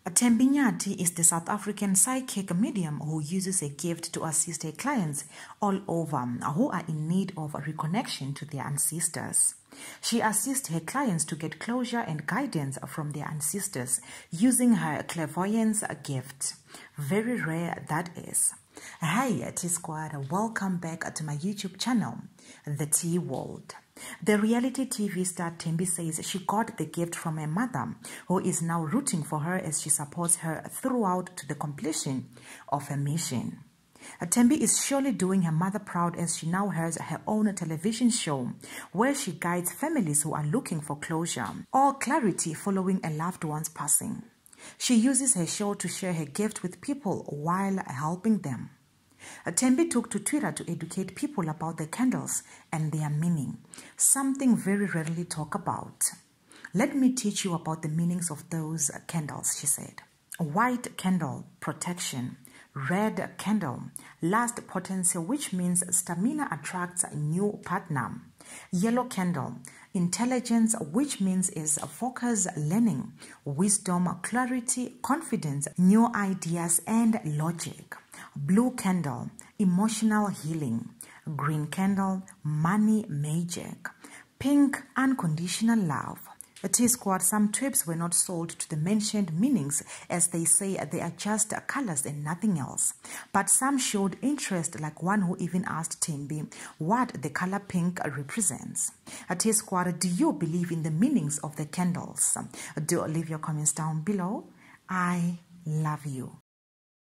Thembi Nyathi is the South African psychic medium who uses a gift to assist her clients all over who are in need of a reconnection to their ancestors. She assists her clients to get closure and guidance from their ancestors using her clairvoyance gift. Very rare, that is. Hi T-Squad, welcome back to my YouTube channel, The T World. The reality TV star Thembi says she got the gift from her mother, who is now rooting for her as she supports her throughout to the completion of her mission. Thembi is surely doing her mother proud as she now has her own television show where she guides families who are looking for closure or clarity following a loved one's passing. She uses her show to share her gift with people while helping them. Thembi took to Twitter to educate people about the candles and their meaning, something very rarely talked about. Let me teach you about the meanings of those candles, she said. White candle, protection. Red candle, last potency, which means stamina attracts a new partner. Yellow candle, intelligence, which means is focus, learning, wisdom, clarity, confidence, new ideas, and logic. Blue candle, emotional healing. Green candle, money magic. Pink, unconditional love. T-Squad, some trips were not sold to the mentioned meanings as they say they are just colors and nothing else. But some showed interest, like one who even asked Thembi what the color pink represents. T-Squad, do you believe in the meanings of the candles? Do leave your comments down below. I love you.